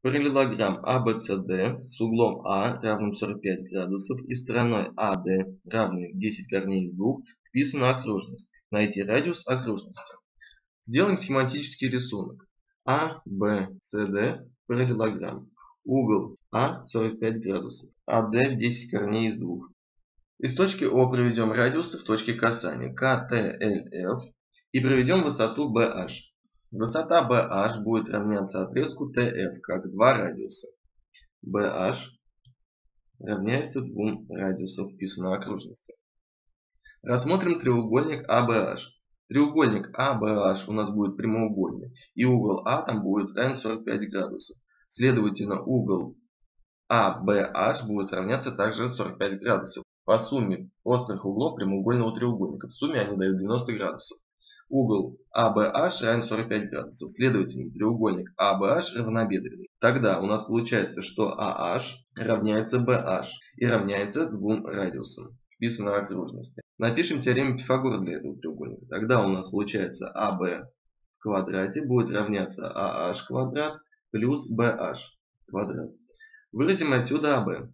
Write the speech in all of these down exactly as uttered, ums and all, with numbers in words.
Параллелограмм а бэ цэ дэ с углом А равным сорок пять градусов и стороной а дэ равной десять корней из двух вписана окружность. Найти радиус окружности. Сделаем схематический рисунок. а бэ цэ дэ параллелограмм. Угол А сорок пять градусов. а дэ десять корней из двух. Из точки О проведем радиусы в точке касания ка тэ эл эф и проведем высоту бэ аш. Высота бэ аш будет равняться отрезку тэ эф как два радиуса. бэ аш равняется двум радиусам вписанной окружности. Рассмотрим треугольник а бэ аш. Треугольник а бэ аш у нас будет прямоугольный, и угол А там будет равен сорок пять градусов. Следовательно, угол а бэ аш будет равняться также сорок пять градусов. По сумме острых углов прямоугольного треугольника. В сумме они дают девяносто градусов. Угол а бэ аш равен сорок пять градусов. Следовательно, треугольник а бэ аш равнобедренный. Тогда у нас получается, что а аш равняется бэ аш и равняется двум радиусам вписанной окружности. Напишем теорему Пифагора для этого треугольника. Тогда у нас получается а бэ в квадрате будет равняться а аш квадрат плюс бэ аш квадрат. Выразим отсюда АБ.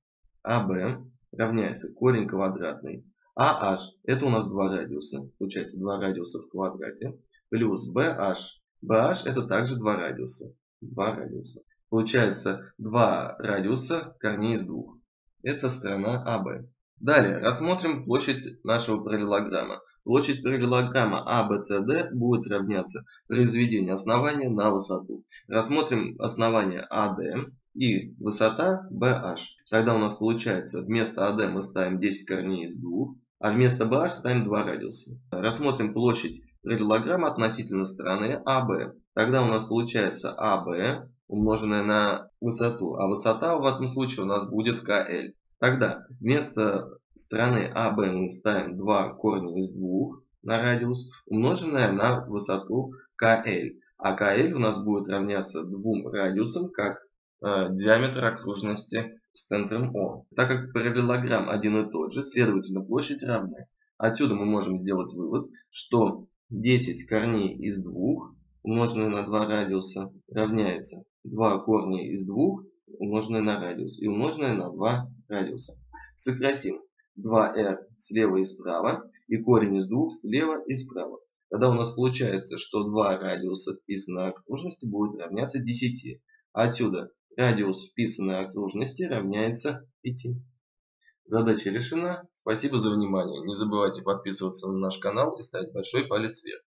АБ равняется корень квадратный. а аш это у нас два радиуса. Получается два радиуса в квадрате. Плюс бэ аш. бэ аш это также два радиуса. два радиуса. Получается два радиуса корней из двух. Это сторона АБ. Далее рассмотрим площадь нашего параллелограмма. Площадь параллелограмма а бэ цэ дэ будет равняться произведению основания на высоту. Рассмотрим основание а дэ и высота бэ аш. Тогда у нас получается вместо а дэ мы ставим десять корней из двух, а вместо бэ аш ставим два радиуса. Рассмотрим площадь параллелограмма относительно стороны а бэ. Тогда у нас получается а бэ умноженное на высоту, а высота в этом случае у нас будет ка эль. Тогда вместо стороны а бэ мы ставим два корня из двух на радиус, умноженное на высоту ка эль. А ка эль у нас будет равняться двум радиусам, как э, диаметр окружности с центром О. Так как параллелограмм один и тот же, следовательно площадь равная. Отсюда мы можем сделать вывод, что десять корней из двух умноженное на два радиуса равняется два корня из двух умноженное на радиус и умноженное на два радиуса. Сократим два эр слева и справа и корень из двух слева и справа. Тогда у нас получается, что два радиуса вписанной окружности будет равняться десяти. Отсюда радиус вписанной окружности равняется пяти. Задача решена. Спасибо за внимание. Не забывайте подписываться на наш канал и ставить большой палец вверх.